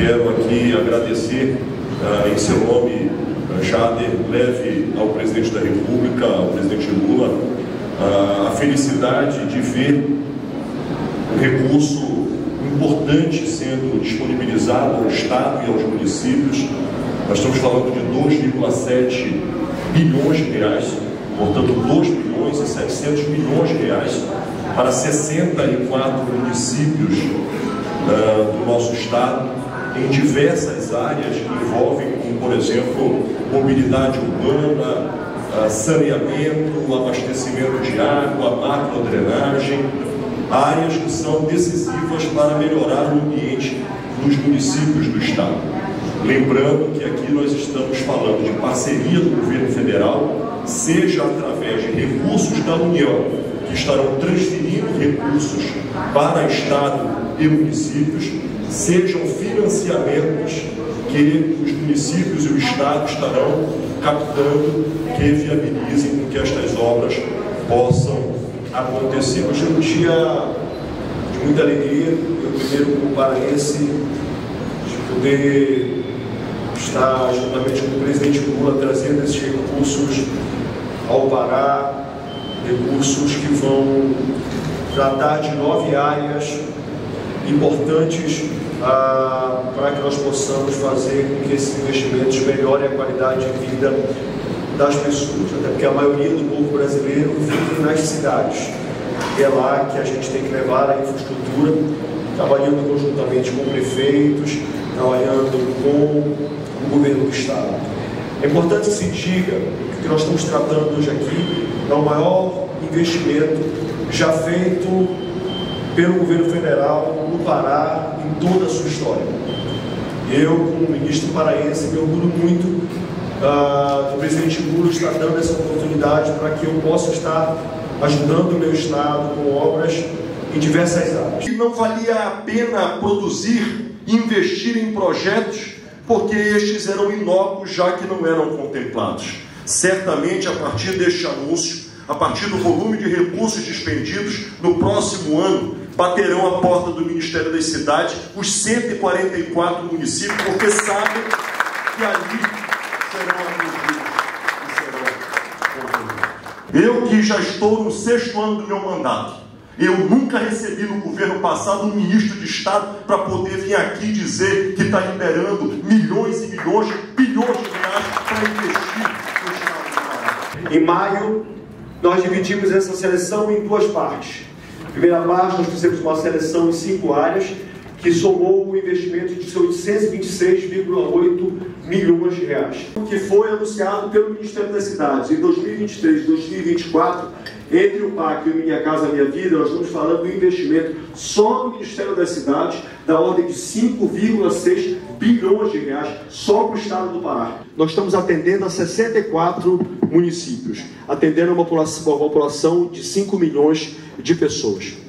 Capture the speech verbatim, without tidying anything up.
quero aqui agradecer uh, em seu nome, uh, Jader, leve ao presidente da República, ao presidente Lula, uh, a felicidade de ver um recurso importante sendo disponibilizado ao Estado e aos municípios. Nós estamos falando de dois vírgula sete bilhões de reais, portanto dois bilhões e setecentos milhões de reais para sessenta e quatro municípios uh, do nosso Estado, em diversas áreas que envolvem, como, por exemplo, mobilidade urbana, uh, saneamento, abastecimento de água, macrodrenagem, áreas que são decisivas para melhorar o ambiente dos municípios do Estado. Lembrando que aqui nós estamos falando de parceria do governo federal, seja através de recursos da União, que estarão transferindo recursos para Estado e municípios, sejam financiamentos que os municípios e o Estado estarão captando, que viabilizem com que estas obras possam acontecer. Hoje é um dia de muita alegria, eu primeiro como paraense, de poder estar juntamente com o presidente Lula trazendo esses recursos ao Pará, recursos que vão tratar de nove áreas importantes ah, para que nós possamos fazer com que esses investimentos melhorem a qualidade de vida das pessoas, até porque a maioria do povo brasileiro vive nas cidades. E é lá que a gente tem que levar a infraestrutura, trabalhando conjuntamente com prefeitos, trabalhando com o governo do Estado. É importante que se diga que o que nós estamos tratando hoje aqui é o maior investimento já feito pelo governo federal no Pará em toda a sua história. Eu, como ministro paraense, me orgulho muito Uh, do presidente Lula está dando essa oportunidade para que eu possa estar ajudando o meu Estado com obras em diversas áreas. E não valia a pena produzir e investir em projetos porque estes eram inócuos, já que não eram contemplados. Certamente, a partir deste anúncio, a partir do volume de recursos dispendidos, no próximo ano, baterão a porta do Ministério das Cidades os cento e quarenta e quatro municípios, porque sabem que ali eu que já estou no sexto ano do meu mandato, eu nunca recebi no governo passado um ministro de Estado para poder vir aqui dizer que está liberando milhões e milhões, bilhões de reais para investir no Estado do Pará. Em maio, nós dividimos essa seleção em duas partes. Na primeira parte, nós fizemos uma seleção em cinco áreas, que somou um investimento de oitocentos e vinte e seis vírgula oito milhões de reais, que foi anunciado pelo Ministério das Cidades. Em dois mil e vinte e três e dois mil e vinte e quatro, entre o P A C e o Minha Casa Minha Vida, nós estamos falando do investimento só no Ministério das Cidades da ordem de cinco vírgula seis bilhões de reais só para o Estado do Pará. Nós estamos atendendo a sessenta e quatro municípios, atendendo a uma população, uma população de cinco milhões de pessoas.